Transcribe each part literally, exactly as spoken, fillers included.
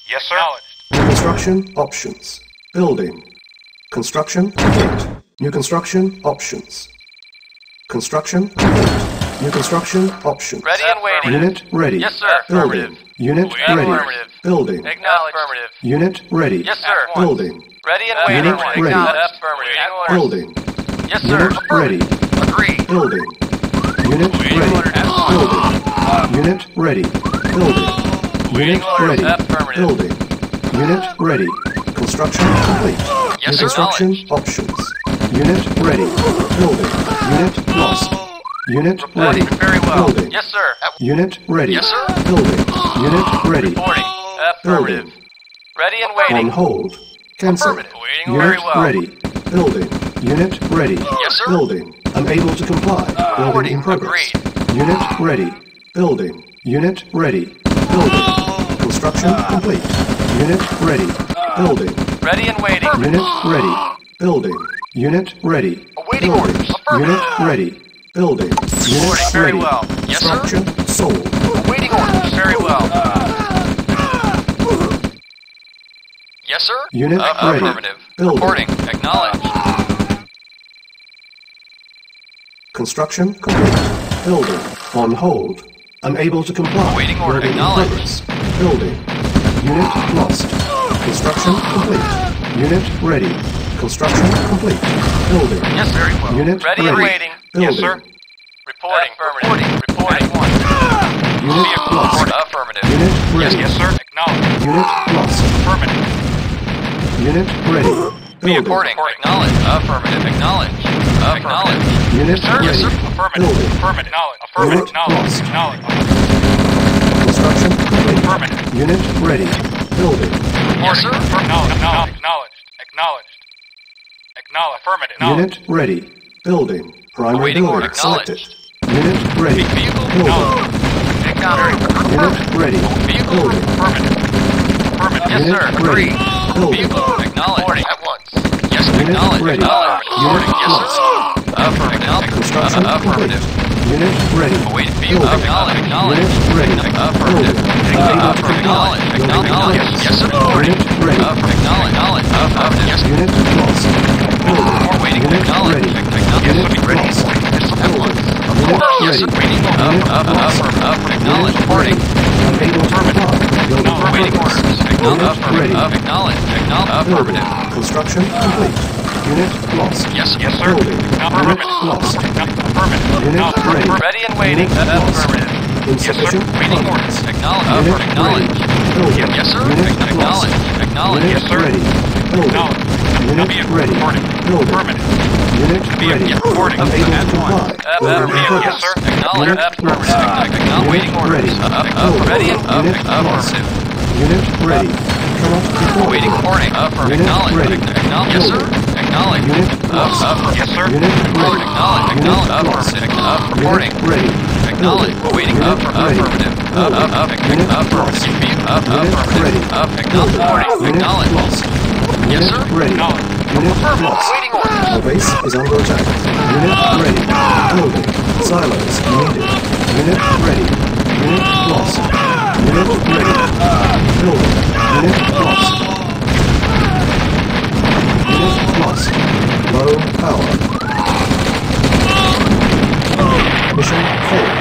Yes, sir. New construction options. Building. Construction complete. New construction options. Construction complete. New construction options. Ready and waiting. Unit ready. Yes, sir. Building. Unit ready. Affirmative. Building. Acknowledge. Affirmative. Unit ready. Yes, sir. Building. Ready and waiting. Unit ready. Acknowledge. Affirmative. Building. Yes, sir. Unit ready. Agree. Building. Unit ready. Building. Unit ready. Building. Unit ready. Affirmative. Building. Unit ready. Construction complete. Yes, New sir. construction options. Unit ready. Building. Unit lost. Unit ready. Reporting very well. Building. Yes, sir. Unit ready. Yes, sir. Building. Unit ready. Reporting. Affirmative. Building. Ready and On waiting. hold. Cancel. Affirmative. Waiting Unit very well. ready. Building. Unit ready. Yes, sir. Building. Unable to comply. Building Reporting. in progress. Agreed. Unit ready. Building. Unit ready. Building. Construction complete. Unit ready. Building. Ready and waiting. Unit ready. Building. Unit ready. Awaiting Building. orders. Affirmative. Unit ready. Building. Unit Reporting very ready. well. Yes, sir. Structure sold. Awaiting orders. Very well. Yes, sir. Unit Uh, ready. Affirmative. Building. Reporting. Acknowledge. Construction complete. Building. On hold. Unable to comply. Awaiting order. Building in Acknowledged. progress. Building. Unit lost. Construction complete. Unit ready. Construction complete. Building. Yes, very well. Unit Ready ready. and waiting. Building. Yes, sir. Reporting. Reporting. Reporting. One. Unit Vehicle lost. report. Affirmative. Unit Yes, ready. yes, sir. Acknowledge. Unit lost. Affirmative. Unit ready. Building. Reporting. Acknowledge. Affirmative. Acknowledge. Acknowledge. Unit Yes, sir. ready. Yes, sir. Affirmative. Building. Affirmative. Acknowledge. Affirmative. Unit Acknowledge. lost. Acknowledge. Construction complete. Affirmative. Unit ready. Building. Yes, sir. Acknowledged. Acknowledged. Acknowledged. Acknowledged. Acknowledge. Affirmative. Unit ready. Building. Primary Awaiting building order. selected. Acknowledged. Unit ready. Vehicle. Building. Acknowledge. Unit ready. Vehicle. Building. Affirmative. Affirmative. Yes, Unit sir. ready. Agree. Building. Vehicle. Acknowledge. Reporting at once. Yes, Unit acknowledge. ready. Acknowledge. Unit Reporting. Yes, lost. sir. Affirmative. Construction Uh, complete. affirmative. Unit ready. Awaiting vehicle. Building. Acknowledge. Acknowledge. Unit ready. Affirmative. Building. Uh, Unable to affirmative. comply. Acknowledge. Building in Acknowledge. progress. Yes, sir. Reporting. Unit ready. Affirmative. Acknowledge. Acknowledge. Affirmative. Yes, sir. Unit lost. Building. Waiting. Unit Acknowledge. ready. Acknowledge. Unit Ready. lost. At once. Unit Yes, sir. ready. Waiting. Uh, Unit uh, uh, lost. affirmative. Affirmative. Acknowledge. Unit Reporting. Unable to comply. Building in Waiting progress. orders. Acknowledge. Unit Affirmative. ready. Uh, Acknowledge. Acknowledge. Building. Affirmative. Construction complete. Unit lost. Yes, sir. Yes, sir. Building. Unit Affirmative. lost. Affirmative. Unit Acknowledge. ready. Ready and waiting. Unit Uh, lost. Affirmative. Insufficient Waiting funds. orders. Acknowledge. Unit Affirmative. Acknowledge. ready. Building. Yes, sir. Unit lost. Acknowledge. Acknowledge. Unit Yes, sir. ready. Building. Acknowledge. Unit Vehicle ready. reporting. Building. Affirmative. Unit ready. Yes, reporting. Unable to At comply. once. Building in Affirmative. progress. Yes, sir. Acknowledge. Unit Affirmative. lost. Acknowledge. Waiting Unit orders. ready. Uh, uh, Building. Ready and uh, Unit lost. affirmative. Unit ready. Cannot deploy. Waiting reporting. Affirmative. Unit Acknowledge. ready. Acknowledge. Yes, sir. Building. Acknowledge. Unit Uh, lost. affirmative. Yes, sir. Unit Report. ready. Acknowledge. Unit Acknowledge. lost. Affirmative. Uh, reporting. Unit ready. Acknowledge. Building. Waiting. Unit Affir- ready. Affirmative. Uh, Building. uh, uh, Unit Affirmative. lost. Be- uh, Unit Affirmative. ready. Uh, Acknowledge. Building. Reporting. Unit Acknowledge. lost. Yes, Unit sir. ready. Acknowledge. Unit Affirmative. lost. Waiting orders. Our base is under attack. Unit ready. Building. Silos needed. Unit ready. Unit lost. Unit ready. Building. Unit lost. Unit lost. Low power. Mission failed.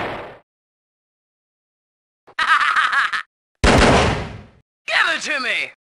Give it to me!